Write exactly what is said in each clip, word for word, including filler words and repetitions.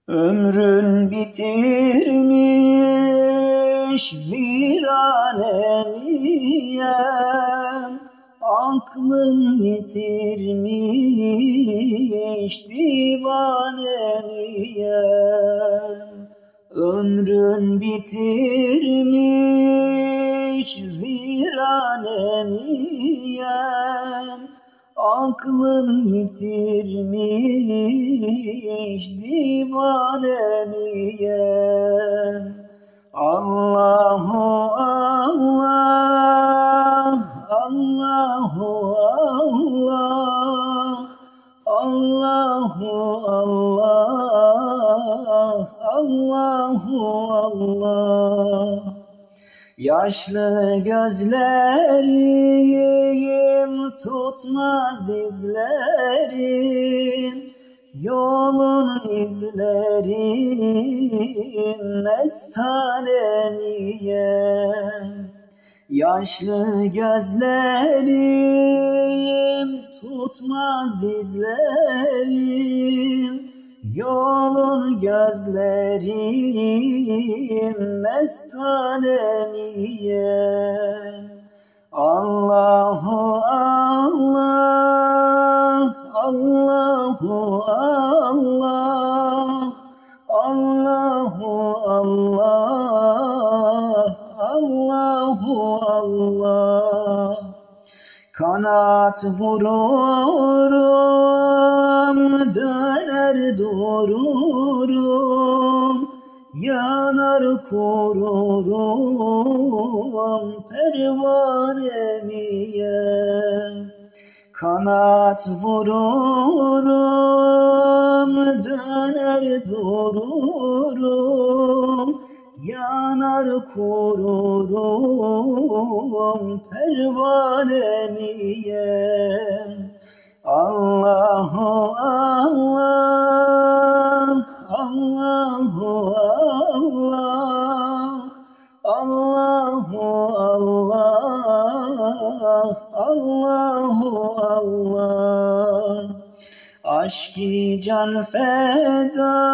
Ömrün bitirmiş viraneyem, aklın yitirmiş divanemiyem. Ömrün bitirmiş viraneyem, aklın yitirmiş divanemiyem. Allahu Allah, Allahu Allah, Allahu Allah, Allahu Allah. Yaşlı gözlerim tutmaz dizlerim, yolun izlerim mestanemiyem. Yaşlı gözlerim tutmaz dizlerim, yolun gözlerim mestanemiyem. Allahu Allah, Allahu Allah, Allahu Allah, Allahu Allah. Kanat vururum, döner dururum, yanar kururum pervanemiyem. Kanat vururum, döner dururum, yanar kururum pervanemiyem. Allahu Allah, Allahu Allah, Allahu Allah, Allahu Allah. Aşk-ı can feda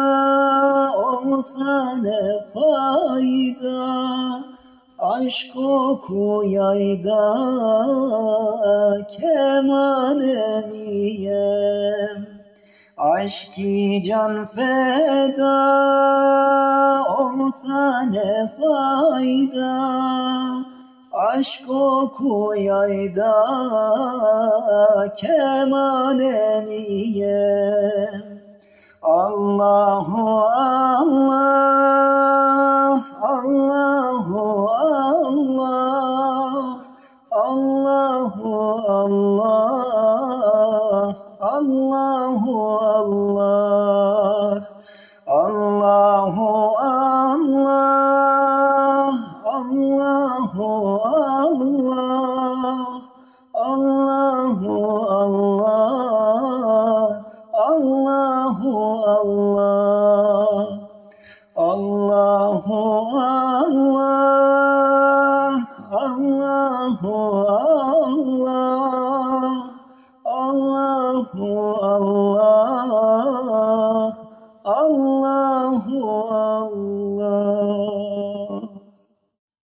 olsa ne fayda, aşk oku yayda kemanemiyem. Aşk-ı can feda olsa ne fayda, aşk oku yayda kemanemiyem. Allahu Allah, Allahu Allah, Allahu Allah, Allahu Allah. Allahu Allah, Allahu Allah, Allahu Allah, Allahu Allah. Allahu Allah, Allahu Allah, Allahu Allah.